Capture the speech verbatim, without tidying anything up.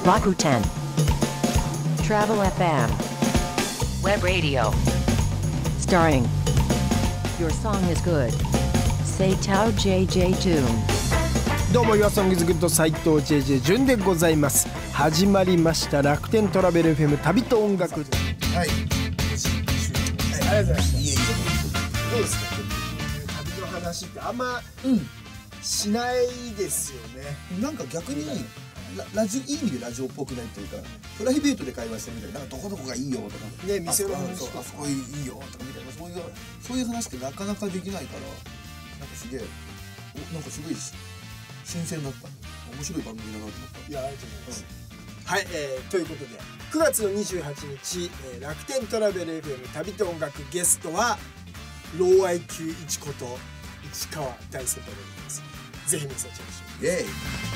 Rakuten Travel エフエム Web Radio Starring Your Song is Good Seitao ジェイジェイ Jun。 どうもYour Song is Good斉藤 ジェイジェイ Jun でございます。始まりました楽天トラベル エフエム 旅と音楽。はい、 はい、ありがとうございました。いえいえ、 どうですか、旅の話ってあんま、うん、しないですよね。 なんか逆にラ, ラジオいい意味でラジオっぽくないというか、プライベートで会話してるみたいな、なんかどこどこがいいよとかね、店の話とかあそこいいよとかみたいな、そういうそういう話ってなかなかできないから、なんかすげえなんかすごい新鮮だった。面白い番組だなと思った。 いや、ありがとうございます。うん、はい、えー、ということでくがつのにじゅうはちにち、えー、楽天トラベル エフエム 旅と音楽、ゲストは老愛級一こと市川大輔となります。ぜひ皆さんチェックしてください。イエーイ。